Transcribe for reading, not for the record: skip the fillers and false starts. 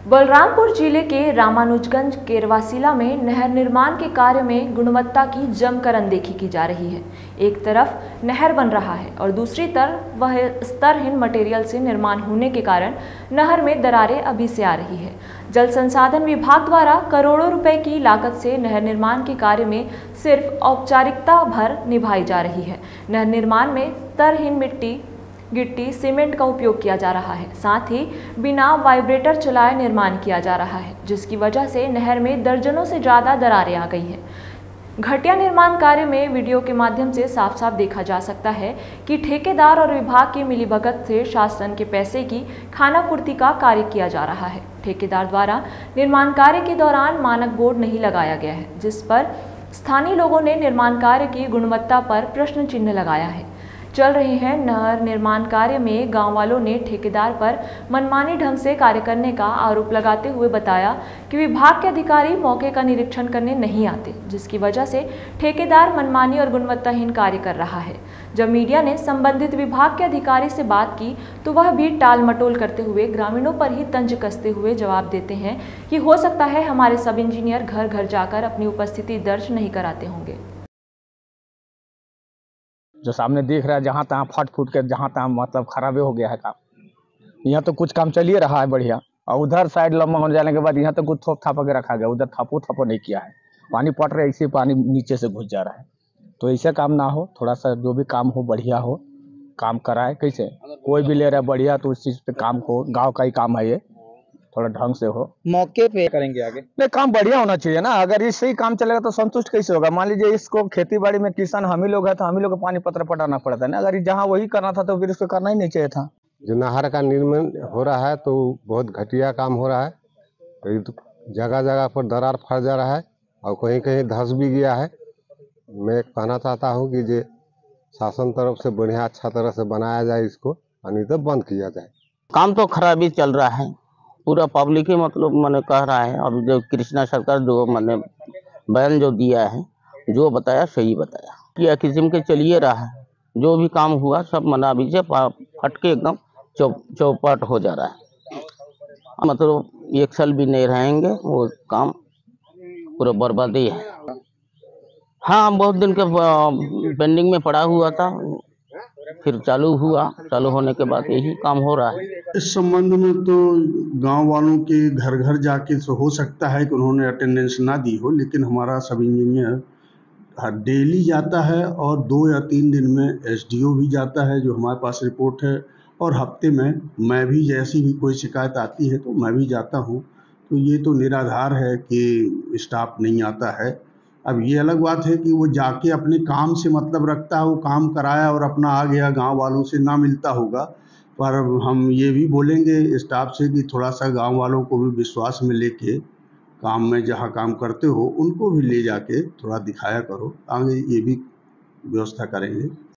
बलरामपुर जिले के रामानुजगंज केरवासिला में नहर निर्माण के कार्य में गुणवत्ता की जमकर अनदेखी की जा रही है। एक तरफ नहर बन रहा है और दूसरी तरफ वह स्तरहीन मटेरियल से निर्माण होने के कारण नहर में दरारें अभी से आ रही है। जल संसाधन विभाग द्वारा करोड़ों रुपए की लागत से नहर निर्माण के कार्य में सिर्फ औपचारिकता भर निभाई जा रही है। नहर निर्माण में स्तरहीन मिट्टी, गिट्टी, सीमेंट का उपयोग किया जा रहा है। साथ ही बिना वाइब्रेटर चलाए निर्माण किया जा रहा है, जिसकी वजह से नहर में दर्जनों से ज़्यादा दरारें आ गई हैं। घटिया निर्माण कार्य में वीडियो के माध्यम से साफ साफ देखा जा सकता है कि ठेकेदार और विभाग की मिलीभगत से शासन के पैसे की खानापूर्ति का कार्य किया जा रहा है। ठेकेदार द्वारा निर्माण कार्य के दौरान मानक बोर्ड नहीं लगाया गया है, जिस पर स्थानीय लोगों ने निर्माण कार्य की गुणवत्ता पर प्रश्न चिन्ह लगाया है। चल रहे हैं नहर निर्माण कार्य में गांव वालों ने ठेकेदार पर मनमानी ढंग से कार्य करने का आरोप लगाते हुए बताया कि विभाग के अधिकारी मौके का निरीक्षण करने नहीं आते, जिसकी वजह से ठेकेदार मनमानी और गुणवत्ताहीन कार्य कर रहा है। जब मीडिया ने संबंधित विभाग के अधिकारी से बात की तो वह भी टाल मटोल करते हुए ग्रामीणों पर ही तंज कसते हुए जवाब देते हैं कि हो सकता है हमारे सब इंजीनियर घर घर जाकर अपनी उपस्थिति दर्ज नहीं कराते होंगे। जो सामने देख रहा है, जहाँ तहाँ फट फूट के जहाँ तहाँ मतलब खराबे हो गया है काम। यहाँ तो कुछ काम चल ही रहा है बढ़िया, और उधर साइड लंबा हो जाने के बाद यहाँ तो कुछ थोप थापा के रखा गया, उधर थापो नहीं किया है। पानी पट रहा है, इसे पानी नीचे से घुस जा रहा है। तो ऐसे काम ना हो, थोड़ा सा जो भी काम हो बढ़िया हो, काम कराए। कैसे कोई भी ले रहा है बढ़िया, तो उस चीज़ पे काम हो, गाँव का ही काम है ये, थोड़ा ढंग से हो, मौके पे करेंगे आगे। नहीं काम बढ़िया होना चाहिए ना। अगर इससे ही काम चलेगा तो संतुष्ट कैसे होगा। मान लीजिए इसको खेती बाड़ी में किसान हम ही लोग हैं, तो हम ही लोग को पानी पत्र पटाना पड़ता है ना। अगर जहाँ वही करना था तो फिर इसको करना ही नहीं चाहिए था। जो नहर का निर्माण हो रहा है तो बहुत घटिया काम हो रहा है। तो जगह जगह पर दरार फट जा रहा है और कहीं कहीं धंस भी गया है। मैं कहना चाहता हूँ कि जो शासन तरफ से बढ़िया अच्छा तरह से बनाया जाए इसको, नहीं तो बंद किया जाए। काम तो खराब ही चल रहा है, पूरा पब्लिक ही मतलब मैंने कह रहा है। अब जो कृष्णा सरकार जो मैंने बयान जो दिया है, जो बताया सही बताया, किया किस्म के चलिए रहा है। जो भी काम हुआ सब मना अभी से फट के एकदम चौपट हो जा रहा है। मतलब एक साल भी नहीं रहेंगे, वो काम पूरा बर्बादी है। हाँ, बहुत दिन के पेंडिंग में पड़ा हुआ था, फिर चालू हुआ। चालू होने के बाद यही काम हो रहा है। इस संबंध में तो गांव वालों के घर घर जाके तो हो सकता है कि उन्होंने अटेंडेंस ना दी हो, लेकिन हमारा सब इंजीनियर डेली जाता है और 2 या 3 दिन में एसडीओ भी जाता है, जो हमारे पास रिपोर्ट है। और हफ्ते में मैं भी, जैसी भी कोई शिकायत आती है तो मैं भी जाता हूँ। तो ये तो निराधार है कि स्टाफ नहीं आता है। अब ये अलग बात है कि वो जाके अपने काम से मतलब रखता है, वो काम कराया और अपना आ गया, गांव वालों से ना मिलता होगा। पर हम ये भी बोलेंगे स्टाफ से कि थोड़ा सा गांव वालों को भी विश्वास में लेके काम में जहाँ काम करते हो उनको भी ले जाके थोड़ा दिखाया करो। आगे ये भी व्यवस्था करेंगे।